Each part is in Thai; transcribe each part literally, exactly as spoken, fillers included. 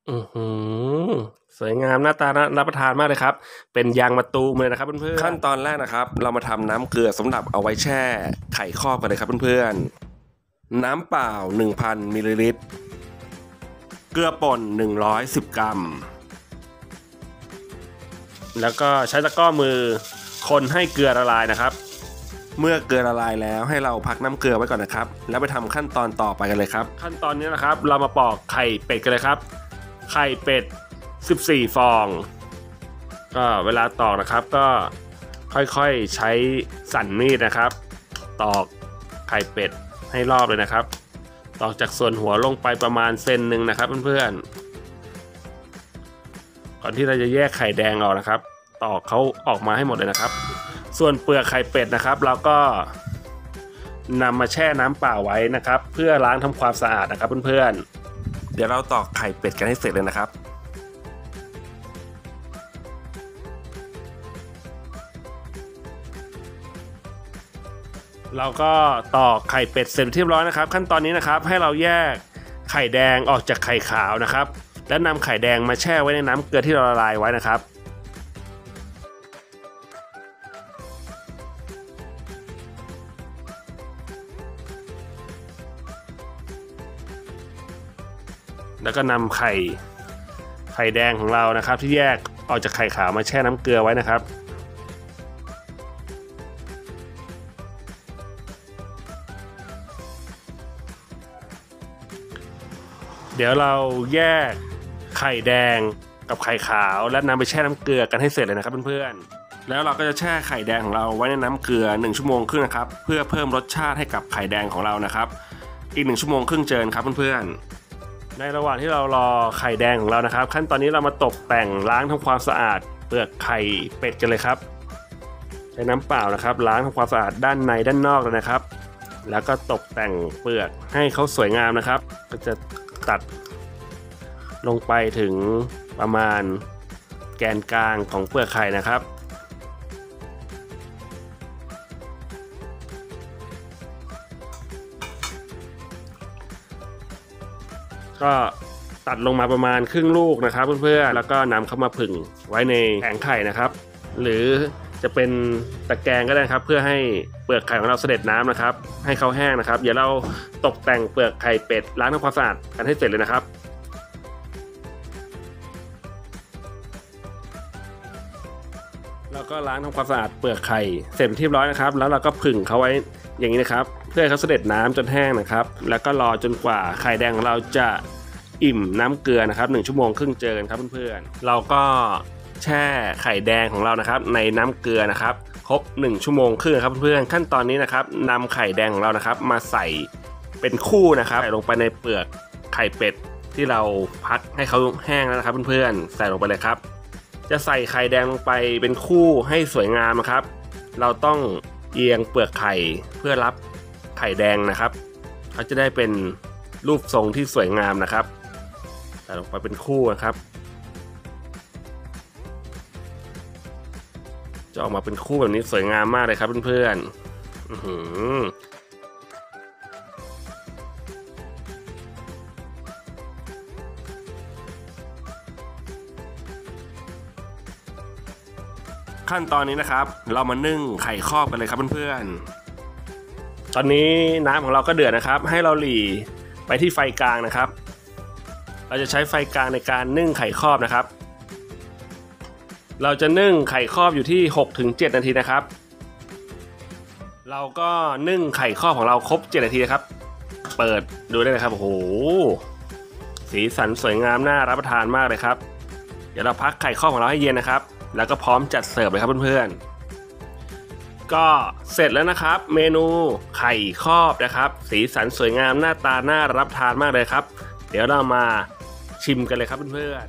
อือหือสวยงามหน้าตาน่ารับประทานมากเลยครับเป็นยางมะตูมเลยนะครับเพื่อนๆขั้นตอนแรกนะครับเรามาทำน้ำเกลือสำหรับเอาไว้แช่ไข่ครอบกันเลยครับเพื่อนๆน้ำเปล่า หนึ่งพัน มิลลิลิตรเกลือป่นหนึ่งร้อยสิบกรัมแล้วก็ใช้ตะกร้อมือคนให้เกลือละลายนะครับเมื่อเกลือละลายแล้วให้เราพักน้ำเกลือไว้ก่อนนะครับแล้วไปทำขั้นตอนต่อไปกันเลยครับขั้นตอนนี้นะครับเรามาปอกไข่เป็ดกันเลยครับไข่เป็ดสิบสี่ฟองก็เวลาตอกนะครับก็ค่อยๆใช้สันมีดนะครับตอกไข่เป็ดให้รอบเลยนะครับตอกจากส่วนหัวลงไปประมาณเซนหนึ่งนะครับเพื่อนๆก่อนที่เราจะแยกไข่แดงออกนะครับตอกเขาออกมาให้หมดเลยนะครับส่วนเปลือกไข่เป็ดนะครับเราก็นำมาแช่น้ำเปล่าไว้นะครับเพื่อล้างทำความสะอาดนะครับเพื่อนๆเดี๋ยวเราตอกไข่เป็ดกันให้เสร็จเลยนะครับเราก็ตอกไข่เป็ดเสร็จเรียบร้อยนะครับขั้นตอนนี้นะครับให้เราแยกไข่แดงออกจากไข่ขาวนะครับแล้วนำไข่แดงมาแช่ไว้ในน้ำเกลือที่เราละลายไว้นะครับแล้วก็นำไข่ไข่แดงของเรานะครับที่แยกออกจากไข่ขาวมาแช่น้ำเกลือไว้นะครับเดี๋ยวเราแยกไข่แดงกับไข่ขาวและนำไปแช่น้ำเกลือกันให้เสร็จเลยนะครับเพื่อนๆแล้วเราก็จะแช่ไข่แดงของเราไว้ในน้ำเกลือหนึ่งชั่วโมงครึ่งนะครับเพื่อเพิ่มรสชาติให้กับไข่แดงของเรานะครับอีกหนึ่งชั่วโมงครึ่งเจินครับเพื่อนๆในระหว่างที่เรารอไข่แดงของเรานะครับขั้นตอนนี้เรามาตกแต่งล้างทำความสะอาดเปลือกไข่เป็ดกันเลยครับใช้น้ำเปล่านะครับล้างทำความสะอาดด้านในด้านนอกเลยนะครับแล้วก็ตกแต่งเปลือกให้เขาสวยงามนะครับก็จะตัดลงไปถึงประมาณแกนกลางของเปลือกไข่นะครับก็ตัดลงมาประมาณครึ่งลูกนะครับเพื่อนๆแล้วก็นำเข้ามาผึ่งไว้ในแผงไข่นะครับหรือจะเป็นตะแกรงก็ได้ครับเพื่อให้เปลือกไข่ของเราเสด็จน้ำนะครับให้เขาแห้งนะครับเดี๋ยวเราตกแต่งเปลือกไข่เป็ดล้างทำความสะอาดกันให้เสร็จเลยนะครับเราก็ล้างทำความสะอาดเปลือกไข่เสร็จเรียบร้อยนะครับแล้วเราก็ผึ่งเขาไว้อย่างนี้นะครับเพื่อให้เขาเสด็จน้ำจนแห้งนะครับแล้วก็รอจนกว่าไข่แดงของเราจะอิ่มน้ำเกลือนะครับหนึ่งชั่วโมงครึ่งเจอกันครับเพื่อนๆเราก็แช่ไข่แดงของเรานะครับในน้ำเกลือนะครับครบหนึ่งชั่วโมงครึ่งครับเพื่อนๆขั้นตอนนี้นะครับนำไข่แดงของเรานะครับมาใส่เป็นคู่นะครับใส่ลงไปในเปลือกไข่เป็ดที่เราพักให้เขาแห้งแล้วนะครับเพื่อนๆใส่ลงไปเลยครับจะใส่ไข่แดงลงไปเป็นคู่ให้สวยงามนะครับเราต้องเอียงเปลือกไข่เพื่อรับไข่แดงนะครับเขาจะได้เป็นรูปทรงที่สวยงามนะครับใส่ลงไปเป็นคู่นะครับจะออกมาเป็นคู่แบบนี้สวยงามมากเลยครับเพื่อนๆอื้อหือขั้นตอนนี้นะครับเรามานึ่งไข่ครอบกันเลยครับเพื่อนๆตอนนี้น้ำของเราก็เดือดนะครับให้เราหลีไปที่ไฟกลางนะครับเราจะใช้ไฟกลางในการนึ่งไข่ครอบนะครับเราจะนึ่งไข่ครอบอยู่ที่ หกถึงเจ็ด นาทีนะครับเราก็นึ่งไข่ครอบของเราครบเจ็ดนาทีนะครับเปิดดูได้เลยครับโอ้โหสีสันสวยงามน่ารับประทานมากเลยครับเดี๋ยวเราพักไข่ครอบของเราให้เย็นนะครับแล้วก็พร้อมจัดเสิร์ฟเลยครับเพื่อนๆก็เสร็จแล้วนะครับเมนูไข่ครอบนะครับสีสันสวยงามหน้าตาน่ารับทานมากเลยครับเดี๋ยวเรามาชิมกันเลยครับเพื่อน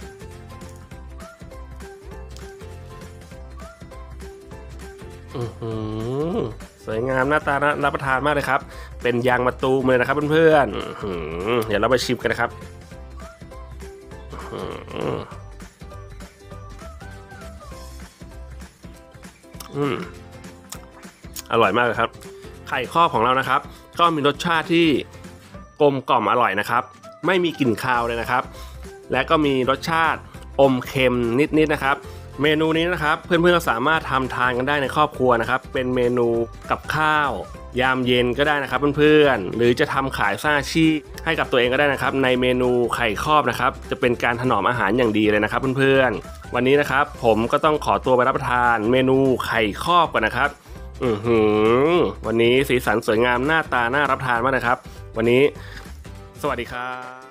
ๆอือหือสวยงามหน้าตาน่ารับประทานมากเลยครับเป็นยางมะตูมเลยนะครับเพื่อนๆเดี๋ยวเราไปชิมกันนะครับอืมอร่อยมากเลยครับไข่ครอบของเรานะครับก็มีรสชาติที่กลมกล่อมอร่อยนะครับไม่มีกลิ่นคาวเลยนะครับและก็มีรสชาติอมเค็มนิดๆนะครับเมนูนี้นะครับเพื่อนๆก็สามารถทำทานกันได้ในครอบครัวนะครับเป็นเมนูกับข้าวยามเย็นก็ได้นะครับเพื่อนๆหรือจะทำขายสร้างอาชีพให้กับตัวเองก็ได้นะครับในเมนูไข่ครอบนะครับจะเป็นการถนอมอาหารอย่างดีเลยนะครับเพื่อนๆวันนี้นะครับผมก็ต้องขอตัวไปรับประทานเมนูไข่ครอบก่อนนะครับอือหือวันนี้สีสันสวยงามหน้าตาน่ารับทานมากนะครับวันนี้สวัสดีครับ